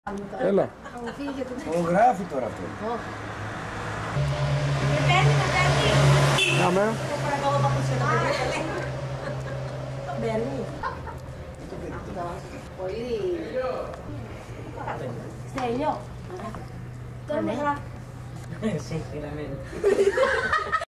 Έλα. Το γράφει τώρα αυτό. Με παίρνει, με παίρνει. Πάμε. Το παρακαλώ παπούσια το παιδί. Το παίρνει. Αυτό. Πολύ. Στέλιο. Τώρα με γράφει. Σε έχει γραμμένο.